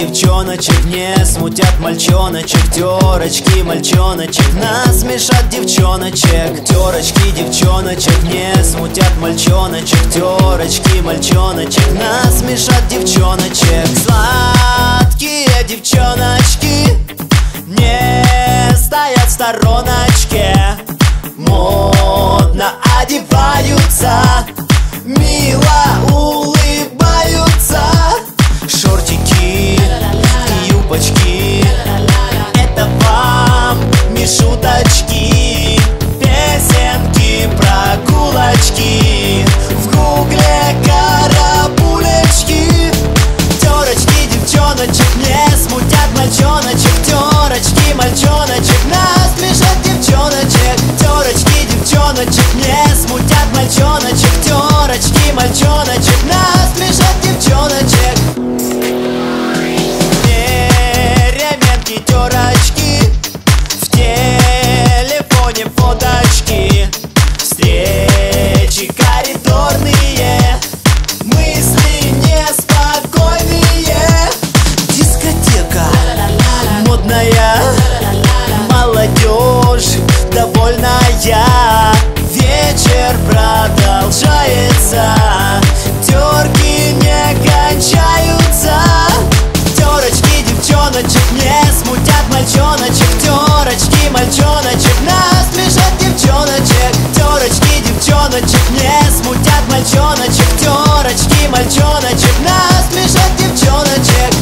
девчоночек не смутят мальчоночек. Терочки мальчоночек насмешат девчоночек. Терочки девчоночек не смутят мальчоночек. Терочки мальчоночек насмешат девчоночек. Сладкие девчоночки не стоят в стороночке, модно одеваются, мило улыбаются. Шортики и юбочки — это вам не шуточки. Песенки, прогулочки, в гугле карабулечки. Терочки девчоночек не смутят мальчоночек. Терочки мальчоночек насмешат девчоночек. Терочки девчоночек не смутят мальчоночек. Терочки мальчоночек насмешат девчоночек. Переменки, терочки, в телефоне фоточки, встречи коридорные, мысли неспокойные. Дискотека модная, молодежь довольная. Вечер продолжается, терки не кончаются. Терочки девчоночек не смутят мальчоночек. Терочки мальчоночек насмешат девчоночек. Терочки девчоночек не смутят мальчоночек. Терочки мальчоночек насмешат девчоночек.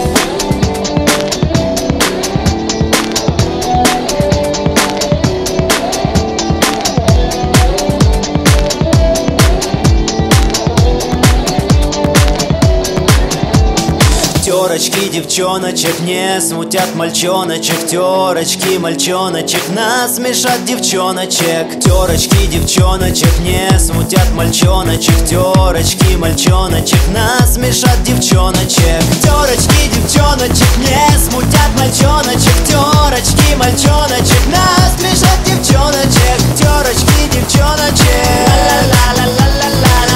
Терочки девчоночек не смутят мальчоночек. Терочки мальчоночек насмешат девчоночек. Терочки девчоночек не смутят мальчоночек. Терочки мальчоночек насмешат девчоночек. Терочки девчоночек не смутят мальчоночек. Терочки мальчоночек насмешат девчоночек. Терочки девчоночек, ла-ла-ла-ла-ла-ла.